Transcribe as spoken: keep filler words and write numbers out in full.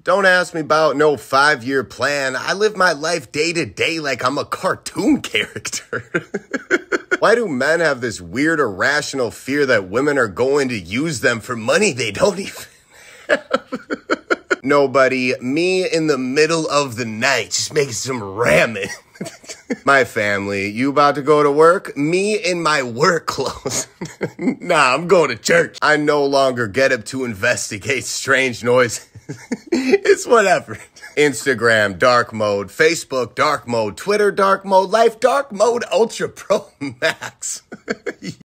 Don't ask me about no five-year plan. I live my life day to day like I'm a cartoon character. Why do men have this weird irrational fear that women are going to use them for money they don't even have? Nobody, me in the middle of the night, just making some ramen. My family, you about to go to work? Me in my work clothes. Nah, I'm going to church. I no longer get up to investigate strange noises. It's whatever. Instagram, dark mode. Facebook, dark mode. Twitter, dark mode. Life, dark mode. Ultra Pro Max.